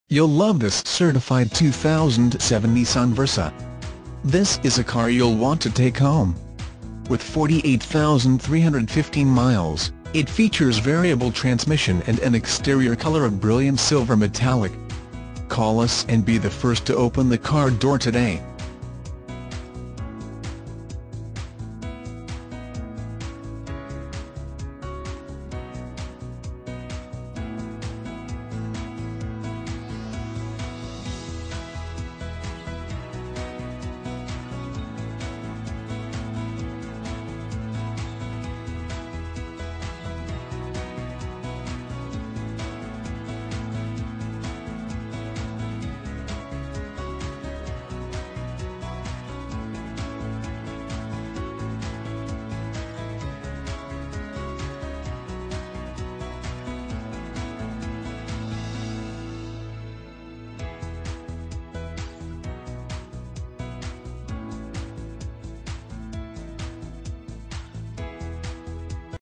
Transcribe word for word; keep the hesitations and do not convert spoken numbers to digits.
You'll love this certified two thousand seven Nissan Versa. This is a car you'll want to take home. With forty-eight thousand three hundred fifteen miles, it features variable transmission and an exterior color of brilliant silver metallic. Call us and be the first to open the car door today.